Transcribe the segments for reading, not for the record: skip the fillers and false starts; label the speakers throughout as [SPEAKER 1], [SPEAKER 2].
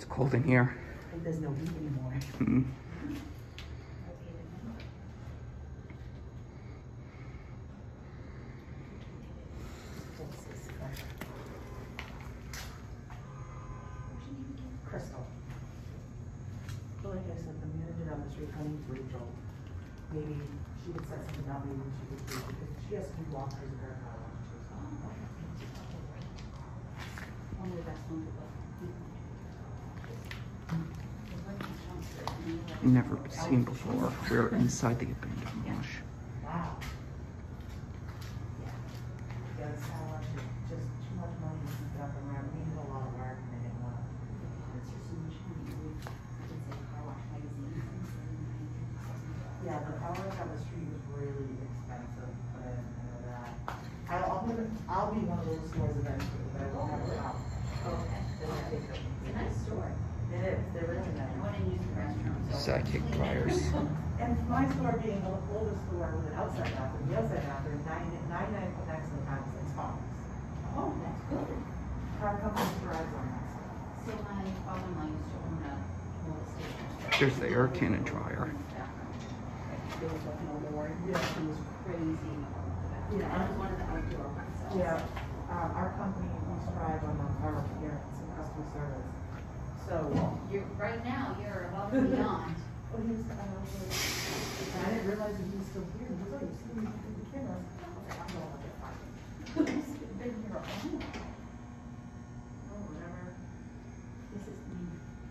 [SPEAKER 1] cold in here.
[SPEAKER 2] Like there's no heat anymore.
[SPEAKER 1] Mm-hmm.
[SPEAKER 2] Crystal. But like I said, the manager down the street, her name's Rachel. Maybe she could set something up, maybe she could do, because she has to do walkthroughs of her car wash too.
[SPEAKER 3] One of the best ones about
[SPEAKER 1] Never seen before. We're inside the abandoned wash.
[SPEAKER 2] Wow. Yeah, the car wash is just too much money to keep it up and running. We did a lot of work and they didn't want to.
[SPEAKER 3] it's just so much money. I can say car wash magazine.
[SPEAKER 2] Yeah, the car wash on the street was really expensive, but I didn't know that. I'll be one of those stores eventually, but I won't have a house.
[SPEAKER 3] Okay.
[SPEAKER 2] It's
[SPEAKER 3] It's a nice store.
[SPEAKER 2] It is, they're really nice.
[SPEAKER 3] I went and used the restroom.
[SPEAKER 1] SideKick pliers.
[SPEAKER 2] And my store being the oldest store with an outside bathroom, the outside bathroom, 99 MAXX of the time is like Tom's.
[SPEAKER 3] Oh, that's good.
[SPEAKER 2] Car company thrives on that stuff.
[SPEAKER 3] So my father-in-law used to own a motor station.
[SPEAKER 1] There's the air cannon dryer.
[SPEAKER 3] There was like no more.
[SPEAKER 2] Yeah.
[SPEAKER 3] It was crazy.
[SPEAKER 2] Yeah.
[SPEAKER 3] I was one of the outdoor ones.
[SPEAKER 2] Yeah, our company, we strive on our appearance and customer service. So,
[SPEAKER 3] You're, right now, you're above and beyond.
[SPEAKER 2] well, he was, and I didn't realize that he was still here. He was like, you see me through the camera. I was like, I'm going to get fired.
[SPEAKER 3] It's been here a while.
[SPEAKER 2] Oh, whatever.
[SPEAKER 3] This is me.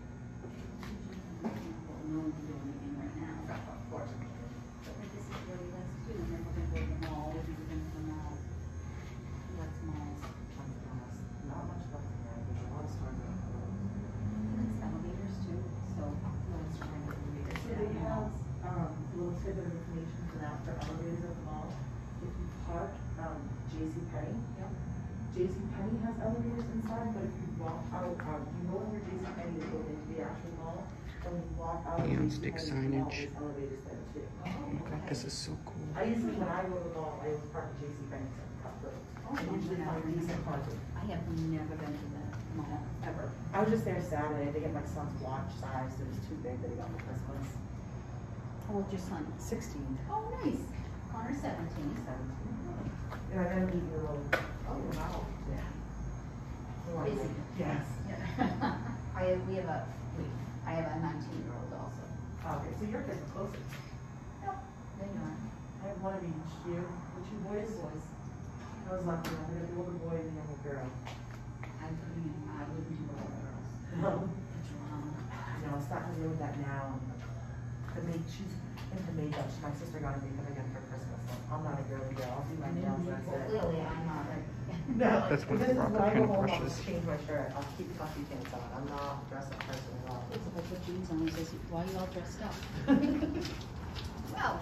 [SPEAKER 3] Well, no one can do anything right now.
[SPEAKER 2] Of course.
[SPEAKER 3] But like, this is what he likes to do, and then we're gonna go to the mall, we're gonna go to the mall. He likes malls.
[SPEAKER 2] Not much left in there. There's a lot of stores that are closed.
[SPEAKER 3] He likes elevators too, so.
[SPEAKER 2] Let's try and get the leaders. So they have, a little tidbit of information for that, for elevators at the mall. If you park, JCPenney.
[SPEAKER 3] Yep.
[SPEAKER 2] JCPenney has elevators inside, but if you walk out, you go in your JCPenney to go into the actual mall, and when you walk out of
[SPEAKER 1] Neon stick
[SPEAKER 2] JCPenney, the mall,
[SPEAKER 1] signage.
[SPEAKER 2] there's elevators there too.
[SPEAKER 1] Oh my god, this is so cool.
[SPEAKER 2] I usually, when I go to the mall, I always park at JCPenney to cut through.
[SPEAKER 3] Oh,
[SPEAKER 2] I usually find decent parking.
[SPEAKER 3] I have never been to the mall, ever.
[SPEAKER 2] I was just there Saturday to get my son's watch size, it was too big that he got for Christmas.
[SPEAKER 3] How old your son?
[SPEAKER 2] 16.
[SPEAKER 3] Oh, nice. Connor 17.
[SPEAKER 2] 17. Yeah, I gotta leave you a little. Oh, wow. Yeah.
[SPEAKER 3] Busy.
[SPEAKER 2] Yes.
[SPEAKER 3] We have a 19-year-old also.
[SPEAKER 2] Okay, so your kids are closer.
[SPEAKER 3] Yep. They are.
[SPEAKER 2] I have one of each. You? The two boys?
[SPEAKER 3] Boys.
[SPEAKER 2] I was lucky. I got the older boy and the younger girl.
[SPEAKER 3] I wouldn't do all girls.
[SPEAKER 2] No.
[SPEAKER 3] Drama.
[SPEAKER 2] No, it's not really that now. She's into makeup. My sister got a makeup again for Christmas. So I'm not a girly girl. I'll do my nails. That's
[SPEAKER 3] Well,
[SPEAKER 2] it.
[SPEAKER 3] clearly, I'm not ready.
[SPEAKER 2] No.
[SPEAKER 1] That's one of
[SPEAKER 2] This
[SPEAKER 1] the
[SPEAKER 2] is when
[SPEAKER 1] proper
[SPEAKER 2] I go home, I'll
[SPEAKER 1] paintbrushes.
[SPEAKER 2] just change my shirt. I'll keep comfy pants on. I'm not a dress up person at all.
[SPEAKER 3] If I put jeans on, he says, why are you all dressed up? Well.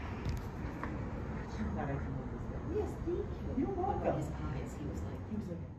[SPEAKER 2] That I can move this thing.
[SPEAKER 3] Yes, thank you.
[SPEAKER 2] You're welcome.
[SPEAKER 3] His eyes, he was like,